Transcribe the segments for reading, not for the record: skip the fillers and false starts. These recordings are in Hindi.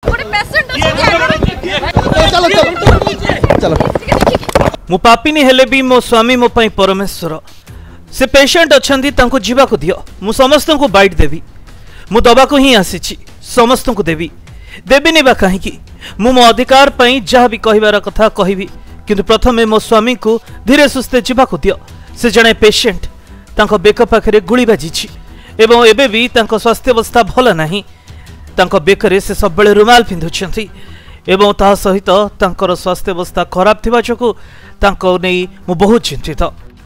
मु पापिनी हेले भी मो स्वामी मो पई परमेश्वर से पेशेंट अच्छंती तांको जीवा को दियो मु समस्त को बाइट देवी मु दबा को ही आसीची समस्त को देवी देबीनी बा कहीं मु मो अधिकार पई जहाँ भी कहबार कथा कहबी किंतु प्रथमे मो स्वामी को धीरे सुस्थे जीवा को दियो से जने पेशेंट तांको बेक पाखरे गुली बाजिछि एवं एबे भी तांको स्वास्थ्य अवस्था भल नाही तांको बेकरे से सब बेले रुमाल पिंधुछंती एवं ता सहित तांकर स्वास्थ्य अवस्था खराब थिबा चकु तांको नै मु बहुत चिंतित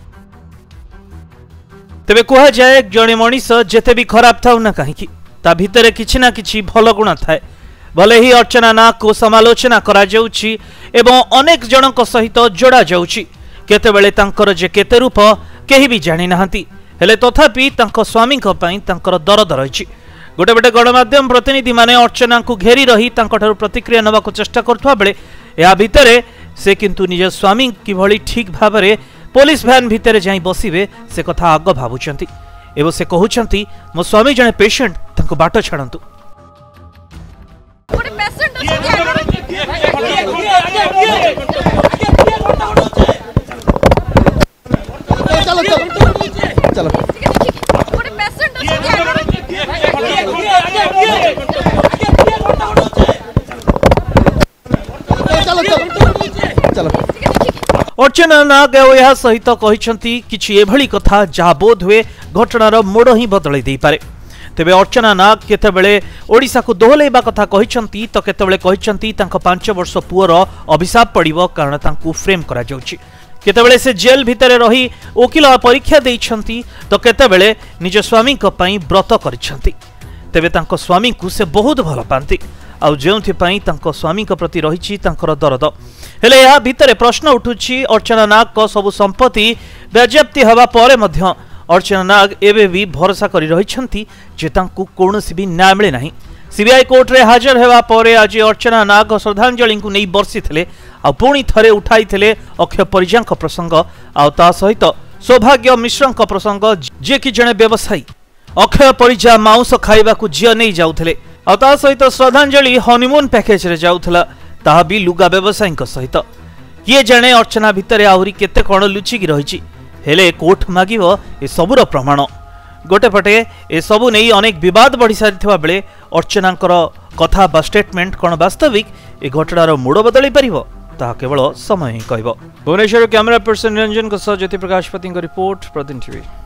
तेबे कहा जाए जणे मनीष जेते भी खराब थाउ ना कहीं ता भितरे किछि ना किछि भल गुण थाए भले ही अर्चना नाग को समालोचना करा जाउछि एवं अनेक जनक सहित जोड़ा जाउछि केतेबेले तांकर जे केते रूप केही भी जानि नाहंती हेले तथापि तांको स्वामी को पई तांकर दरद रहिछि गोटे बटे गणमाध्यम प्रतिनिधि माने अर्चना को घेरी रही तांकठारु प्रतिक्रिया नबा को चेष्टा करथुवा बेले या भितरे से किंतु निज स्वामी किभଳି ठीक भाबरे पुलिस भ्यान भितरे जाई बसिबे से कथा आग भाबुचंती एवं से कहउचंती मो स्वामी जने पेशेंट तांको बाटो छाडंतु अर्चना नाग यह सहित कहते किछि एभली कथा जहाँ बोध हुए घटनार मोड़ ही बदल दे पारे तेबे अर्चना नाग केतेबेले ओडिशा को दोहलेबा कथा कहते तो केतेबेले कहते 5 वर्ष पुअर अभिशाप पड़िबो कारण तांकु फ्रेम करा जाउछि केतेबेले से जेल भितरे रही वकील परीक्षा देइछंती तो केतेबेले निज स्वामी को पई व्रत करिछंती तेबे तांको स्वामी को से बहुत भल पांती आउ जेउथि पई तांको स्वामी को प्रति रहिछि तांकर दरद हेले या भितरे प्रश्न उठुछि अर्चना नाग को सबु संपत्ति बाज्याप्ति हवा परे मध्य अर्चना नाग एबे भी भरोसा करि रहिछंती जे तांकु कोनोसी भी न्याय मिले नाही सीबीआई कोर्ट रे हाजर हेवा परे आज अर्चना नाग श्रद्धांजलि को नहीं बर्षिथिले आ पुणी थरे उठाइथिले अक्षय परिजांक प्रसंग आ ता सहित सौभाग्य मिश्रंक प्रसंग जे कि जने व्यवसायी अक्षय परिजा मांस खाइबा को झियो नहीं जाउथिले आ ता सहित श्रद्धांजलि हनीमून पैकेज रे जाउथला ताहा भी लुगा व्यवसायी सहित किए जाने अर्चना भितरे आहुरी केते कोण लुचिकी रहिछि हेले कोर्ट मागिबो ए सबुर प्रमाण गोटे पटे ए सबु नहीं अनेक विवाद बढ़ी सारिथिबा बेले अर्चनांकर कथा बा स्टेटमेंट कोन वास्तविक ए घटनार मोड़ बदली परिबो ताहा केवल समय ही कहबो। भुवनेश्वर कैमरा पर्सन निरंजन को सह ज्योति प्रकाश पति रिपोर्ट प्रतिदिन टीवी।